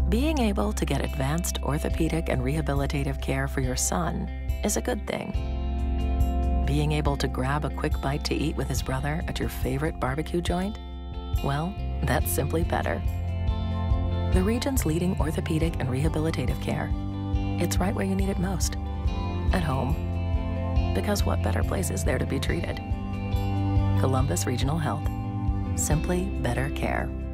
Being able to get advanced orthopedic and rehabilitative care for your son is a good thing. Being able to grab a quick bite to eat with his brother at your favorite barbecue joint? Well, that's simply better. The region's leading orthopedic and rehabilitative care. It's right where you need it most. At home. Because what better place is there to be treated? Columbus Regional Health. Simply better care.